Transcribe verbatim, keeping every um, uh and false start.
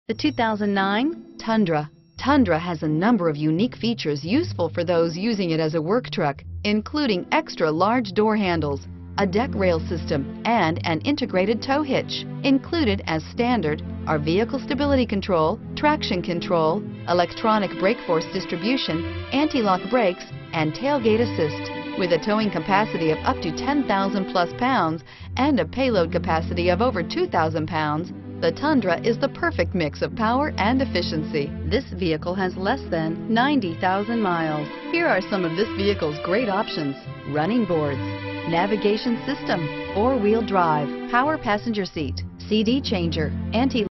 The two thousand nine Tundra. Tundra has a number of unique features useful for those using it as a work truck, including extra large door handles, a deck rail system, and an integrated tow hitch. Included as standard are vehicle stability control, traction control, electronic brake force distribution, anti-lock brakes, and tailgate assist. With a towing capacity of up to ten thousand plus pounds and a payload capacity of over two thousand pounds, the Tundra is the perfect mix of power and efficiency. This vehicle has less than ninety thousand miles. Here are some of this vehicle's great options: running boards, navigation system, four-wheel drive, power passenger seat, C D changer, anti